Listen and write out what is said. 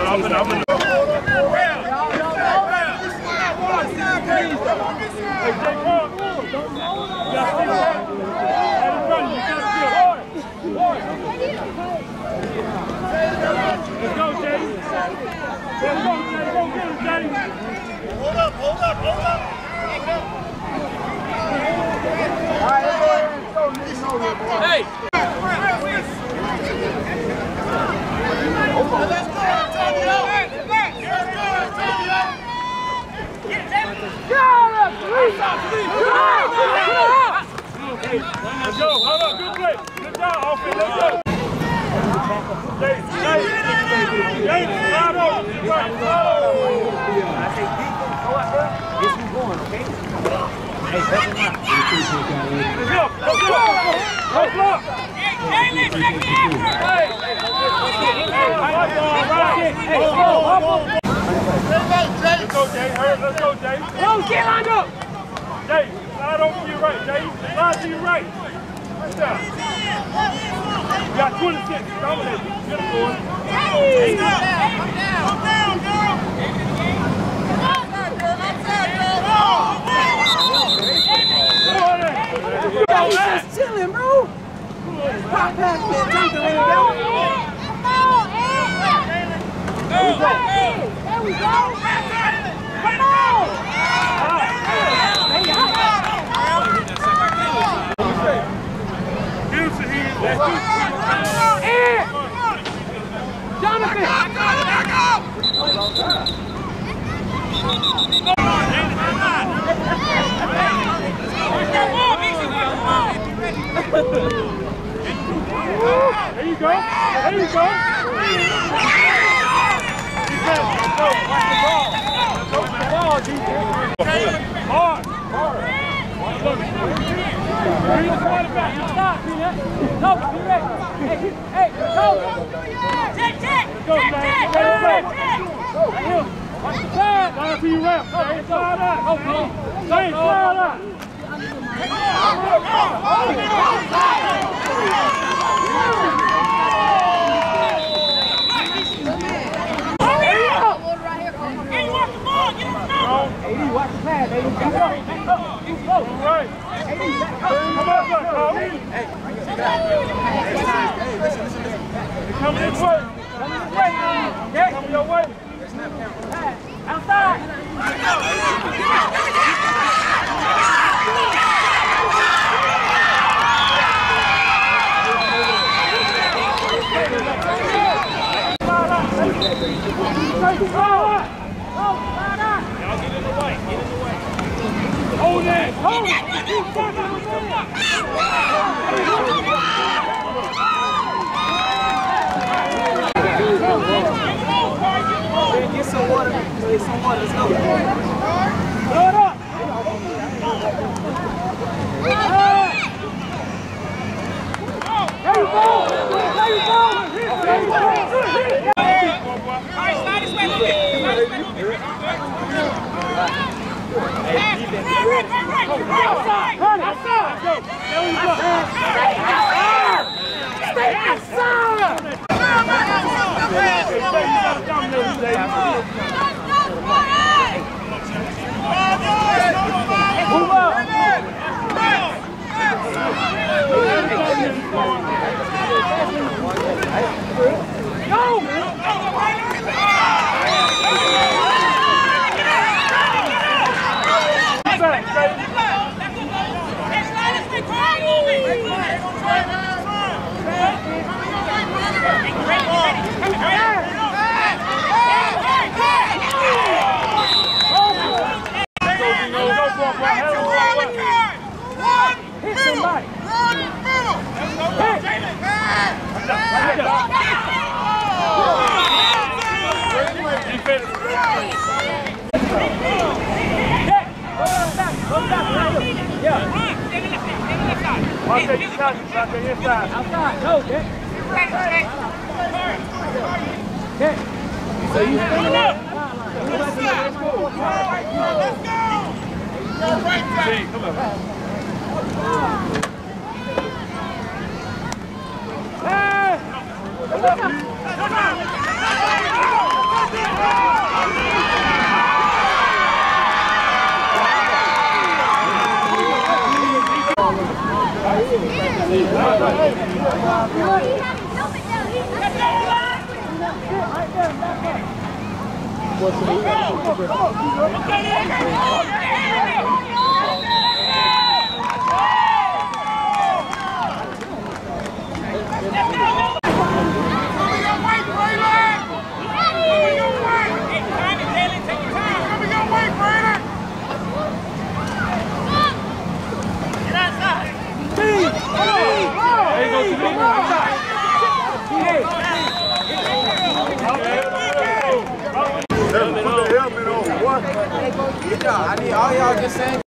Hey! Let's go, hold up, good play. Good job, offense, let's go. James, slide over. I say defense, go out there. Yes, we going, okay? Hey, help him out. Let's go, let's go. Let's go. Let's go, Jay. Let's go, Jay. Go, get lined up. Jay, slide over to your right, Jay. Slide to your right. Right there. You got 26. Dominate. Get him going. Hey, go down, girl. He's just chilling, bro. Pop past me and take the way down. There we go. Come on. Jonathan! There you go. There you go. Watch the ball. Watch the ball, defense. Hard. Bring the quarterback. Stop, Peanut. No, be ready. Hey, go. Check. Go, man. Right here. Watch the side. Down to your left. Stay slide out. Stay slide out. Watch the pass, AD. Keep close. Right. AD, come on, Cole. Hey, listen. Coming this way. Yeah. Coming your way. Outside. Y'all get in the way. Hold it. Get some water. Let's go. Throw it up. There you go. Slide this way a little bit. Stay outside! Move up! Go! Outside. No, Dick. Okay. So you stand up. Let's go. Come on. Hey! I need all y'all just saying.